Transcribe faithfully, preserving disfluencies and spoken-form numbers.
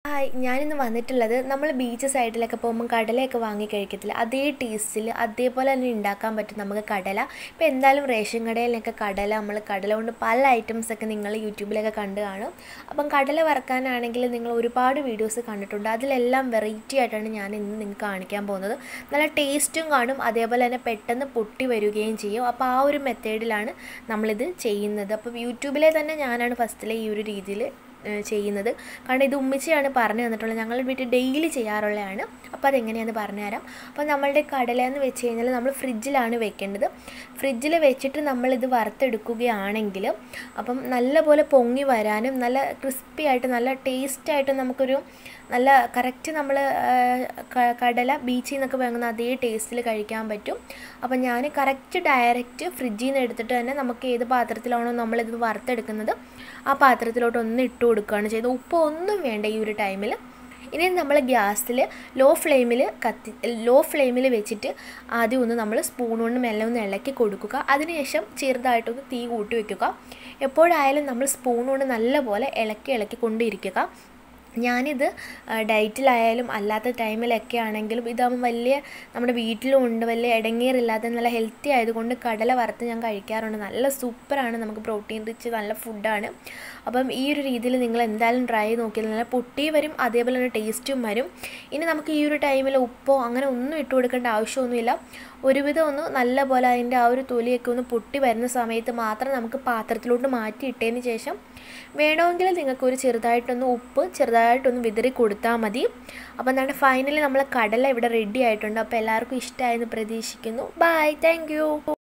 Hi ഞാനിന്ന് വന്നിട്ടുള്ളത് നമ്മൾ ബീച്ച് സൈഡിലൊക്കെ പോകുമ്പോൾ കടലയൊക്കെ വാങ്ങി കഴിക്കത്തില്ല അതേ ടേസ്റ്റിൽ അതേപോലെ തന്നെ ഉണ്ടാക്കാൻ പറ്റും നമുക്ക് കടല. ഇപ്പോൾ എന്തായാലും റേഷൻ കടയിലൊക്കെ കടല നമ്മൾ കടല കൊണ്ട് പല ഐറ്റംസൊക്കെ നിങ്ങൾ യൂട്യൂബിലൊക്കെ കണ്ടു കാണും. അപ്പം കടല വറുക്കാനാണെങ്കിൽ നിങ്ങൾ ഒരുപാട് വീഡിയോസ് കണ്ടിട്ടുണ്ട്. അതിലെല്ലാം വെറൈറ്റി ആയിട്ടാണ് ഞാൻ ഇന്ന് നിങ്ങൾക്ക് കാണിക്കാൻ പോകുന്നത്. നല്ല ടേസ്റ്റും കാണും, അതേപോലെ തന്നെ പെട്ടെന്ന് പൊട്ടി വരികയും ചെയ്യും. അപ്പോൾ ആ ഒരു മെത്തേഡിലാണ് നമ്മളിത് ചെയ്യുന്നത്. അപ്പോൾ യൂട്യൂബിലെ തന്നെ ഞാനാണ് ഫസ്റ്റിലെ ഈ ഒരു രീതിയിൽ ചെയ്യുന്നത്. കാരണം ഇത് ഉമ്മിച്ചയാണ് പറഞ്ഞു തന്നിട്ടുള്ളത്, ഞങ്ങളുടെ വീട്ടിൽ ഡെയിലി ചെയ്യാറുള്ളതാണ്. അപ്പോൾ അതെങ്ങനെയാണെന്ന് പറഞ്ഞുതരാം. അപ്പോൾ നമ്മളുടെ കടലയെന്ന് വെച്ച് കഴിഞ്ഞാൽ നമ്മൾ ഫ്രിഡ്ജിലാണ് വെക്കേണ്ടത്. ഫ്രിഡ്ജിൽ വെച്ചിട്ട് നമ്മളിത് വറുത്തെടുക്കുകയാണെങ്കിൽ അപ്പം നല്ലപോലെ പൊങ്ങി വരാനും നല്ല ക്രിസ്പി ആയിട്ട് നല്ല ടേസ്റ്റായിട്ട് നമുക്കൊരു നല്ല കറക്റ്റ് നമ്മൾ കടല ബീച്ചിൽ നിന്നൊക്കെ വാങ്ങുന്ന അതേ ടേസ്റ്റിൽ കഴിക്കാൻ പറ്റും. അപ്പം ഞാൻ കറക്റ്റ് ഡയറക്റ്റ് ഫ്രിഡ്ജിൽ നിന്ന് എടുത്തിട്ട് തന്നെ നമുക്ക് ഏത് പാത്രത്തിലാണോ നമ്മളിത് വറുത്തെടുക്കുന്നത് ആ പാത്രത്തിലോട്ട് ഒന്ന് ഇട്ട് കൊടുക്കുകയാണ് ചെയ്തത്. ഉപ്പ് ഒന്നും വേണ്ട ഈ ഒരു ടൈമിൽ. ഇനി നമ്മൾ ഗ്യാസിൽ ലോ ഫ്ലെയിമിൽ കത്തി ലോ ഫ്ലെയിമിൽ വെച്ചിട്ട് ആദ്യം ഒന്ന് നമ്മൾ സ്പൂൺ കൊണ്ട് മെല്ലെ ഒന്ന് ഇളക്കി കൊടുക്കുക. അതിനുശേഷം ചെറുതായിട്ടൊന്ന് തീ കൂട്ടി വയ്ക്കുക. എപ്പോഴായാലും നമ്മൾ സ്പൂൺ കൊണ്ട് നല്ലപോലെ ഇളക്കി ഇളക്കി കൊണ്ടിരിക്കുക. ഞാനിത് ഡയറ്റിലായാലും അല്ലാത്ത ടൈമിലൊക്കെ ആണെങ്കിലും ഇതാകുമ്പോൾ വലിയ നമ്മുടെ വീട്ടിലും ഉണ്ട്, വലിയ ഇടങ്ങേറില്ലാത്ത നല്ല ഹെൽത്തി ആയതുകൊണ്ട് കടല വറുത്ത് ഞാൻ കഴിക്കാറുണ്ട്. നല്ല സൂപ്പറാണ്, നമുക്ക് പ്രോട്ടീൻ റിച്ച് നല്ല ഫുഡാണ്. അപ്പം ഈ ഒരു രീതിയിൽ നിങ്ങൾ എന്തായാലും ട്രൈ നോക്കിയാൽ നല്ല പൊട്ടി വരും, അതേപോലെ തന്നെ ടേസ്റ്റും വരും. ഇനി നമുക്ക് ഈ ഒരു ടൈമിൽ ഉപ്പോ അങ്ങനെ ഒന്നും ഇട്ട് കൊടുക്കേണ്ട ആവശ്യമൊന്നുമില്ല. ഒരുവിധം ഒന്ന് നല്ല പോലെ അതിൻ്റെ ആ ഒരു തൊലിയൊക്കെ ഒന്ന് പൊട്ടി വരുന്ന സമയത്ത് മാത്രം നമുക്ക് പാത്രത്തിലോട്ട് മാറ്റി ഇട്ടതിന് ശേഷം വേണമെങ്കിൽ നിങ്ങൾക്കൊരു ചെറുതായിട്ടൊന്ന് ഉപ്പ് ചെറുതായിട്ടൊന്ന് വിതറി കൊടുത്താൽ മതി. അപ്പോൾ എന്താണ് ഫൈനലി നമ്മൾ കടല ഇവിടെ റെഡി ആയിട്ടുണ്ട്. അപ്പോൾ എല്ലാവർക്കും ഇഷ്ടമായെന്ന് പ്രതീക്ഷിക്കുന്നു. Bye, thank U.